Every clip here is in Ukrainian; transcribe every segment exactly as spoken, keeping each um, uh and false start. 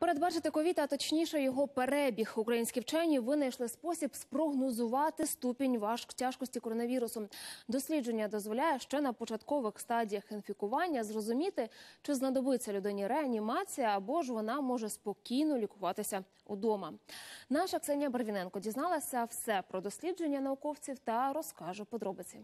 передбачити ковід, а точніше його перебіг, українські вчені винайшли спосіб спрогнозувати ступінь важк тяжкості коронавірусу. Дослідження дозволяє ще на початкових стадіях інфікування зрозуміти, чи знадобиться людині реанімація, або ж вона може спокійно лікуватися удома. Наша Ксенія Барвіненко дізналася все про дослідження науковців та розкаже подробиці.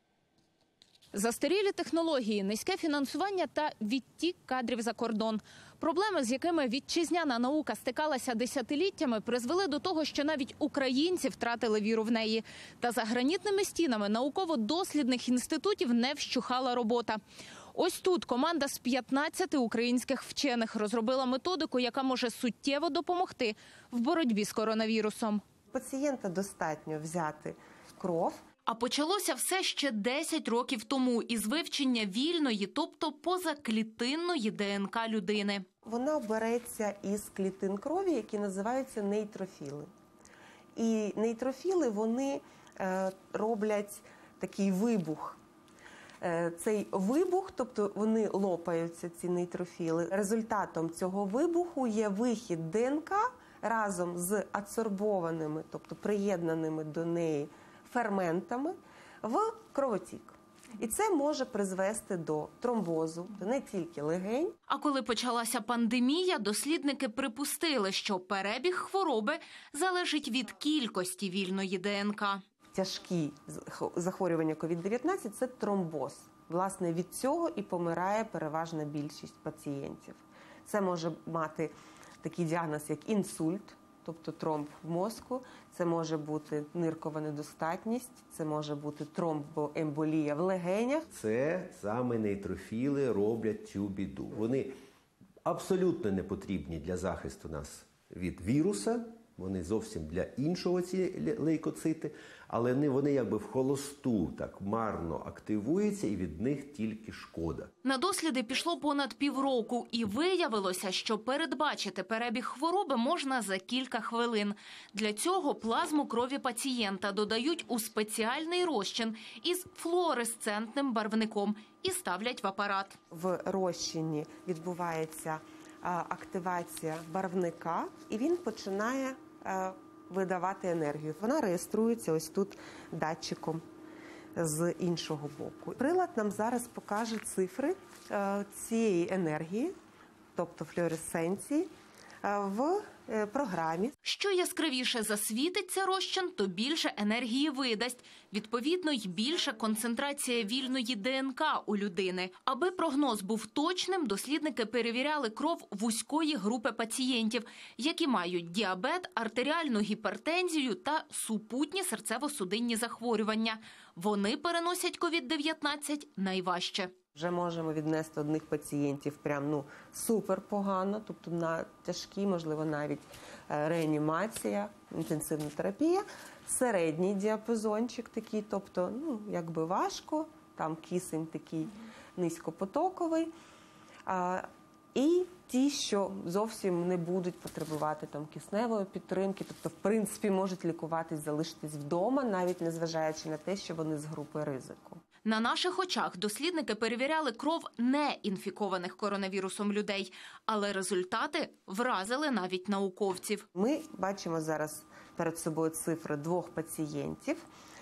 Застарілі технології, низьке фінансування та відтік кадрів за кордон. Проблеми, з якими вітчизняна наука стикалася десятиліттями, призвели до того, що навіть українці втратили віру в неї. Та за гранітними стінами науково-дослідних інститутів не вщухала робота. Ось тут команда з п'ятнадцяти українських вчених розробила методику, яка може суттєво допомогти в боротьбі з коронавірусом. Пацієнта достатньо взяти кров. А почалося все ще десять років тому із вивчення вільної, тобто позаклітинної ДНК людини. Вона береться із клітин крові, які називаються нейтрофіли. І нейтрофіли, вони е, роблять такий вибух. Е, цей вибух, тобто вони лопаються, ці нейтрофіли. Результатом цього вибуху є вихід ДНК разом з адсорбованими, тобто приєднаними до неї ферментами в кровотік. І це може призвести до тромбозу, не тільки легень. А коли почалася пандемія, дослідники припустили, що перебіг хвороби залежить від кількості вільної ДНК. Тяжкі захворювання ковід дев'ятнадцять – це тромбоз. Власне, від цього і помирає переважна більшість пацієнтів. Це може мати такий діагноз, як інсульт, тобто тромб в мозку, це може бути ниркова недостатність, це може бути тромбоемболія в легенях. Це саме нейтрофіли роблять цю біду. Вони абсолютно не потрібні для захисту нас від віруса, вони зовсім для іншого, ці лейкоцити, але вони якби в холосту так марно активуються, і від них тільки шкода. На досліди пішло понад півроку, і виявилося, що передбачити перебіг хвороби можна за кілька хвилин. Для цього плазму крові пацієнта додають у спеціальний розчин із флуоресцентним барвником і ставлять в апарат. В розчині відбувається активація барвника, і він починає видавати енергію. Вона реєструється ось тут датчиком з іншого боку. Прилад нам зараз покаже цифри цієї енергії, тобто флуоресценції, в програмі. Що яскравіше засвітиться розчин, то більше енергії видасть. Відповідно, й більша концентрація вільної ДНК у людини. Аби прогноз був точним, дослідники перевіряли кров вузької групи пацієнтів, які мають діабет, артеріальну гіпертензію та супутні серцево-судинні захворювання. Вони переносять ковід дев'ятнадцять найважче. Вже можемо віднести одних пацієнтів прям ну супер погано, тобто на тяжкі, можливо, навіть реанімація, інтенсивна терапія, середній діапазончик такий, тобто ну якби важко, там кисень такий низькопотоковий, а, і ті, що зовсім не будуть потребувати там кисневої підтримки, тобто в принципі можуть лікуватись, залишитись вдома, навіть незважаючи на те, що вони з групи ризику. На наших очах дослідники перевіряли кров неінфікованих коронавірусом людей, але результати вразили навіть науковців. Ми бачимо зараз перед собою цифри двох пацієнтів,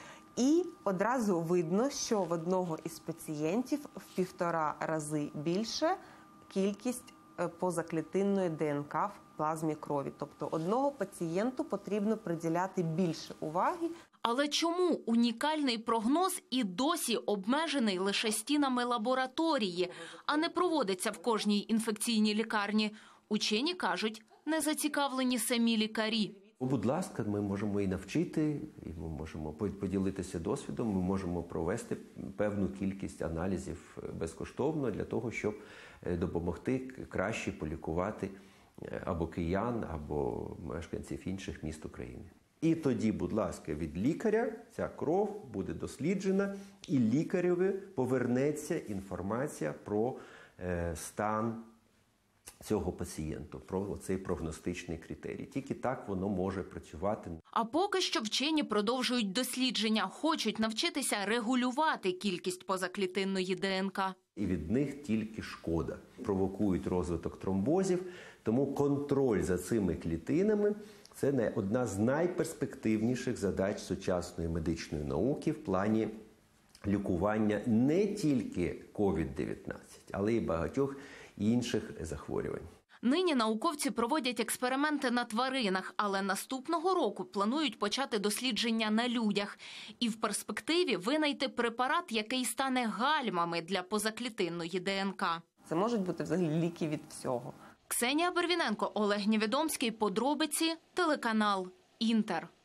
і одразу видно, що в одного із пацієнтів в півтора рази більше кількість позаклітинної ДНК в плазмі крові. Тобто одного пацієнту потрібно приділяти більше уваги. Але чому унікальний прогноз і досі обмежений лише стінами лабораторії, а не проводиться в кожній інфекційній лікарні? Учені кажуть, не зацікавлені самі лікарі. Будь ласка, ми можемо і навчити, і ми можемо поділитися досвідом, ми можемо провести певну кількість аналізів безкоштовно для того, щоб допомогти краще полікувати або киян, або мешканців інших міст України. І тоді, будь ласка, від лікаря ця кров буде досліджена, і лікареві повернеться інформація про е, стан цього пацієнта, про цей прогностичний критерій. Тільки так воно може працювати. А поки що вчені продовжують дослідження, хочуть навчитися регулювати кількість позаклітинної ДНК. І від них тільки шкода. Провокують розвиток тромбозів, Тому контроль за цими клітинами – це одна з найперспективніших задач сучасної медичної науки в плані лікування не тільки ковід дев'ятнадцять, але й багатьох інших захворювань. Нині науковці проводять експерименти на тваринах, але наступного року планують почати дослідження на людях. І в перспективі винайти препарат, який стане гальмами для позаклітинної ДНК. Це можуть бути взагалі ліки від всього. Ксенія Барвіненко, Олег Нєвідомський. Подробиці. Телеканал Інтер.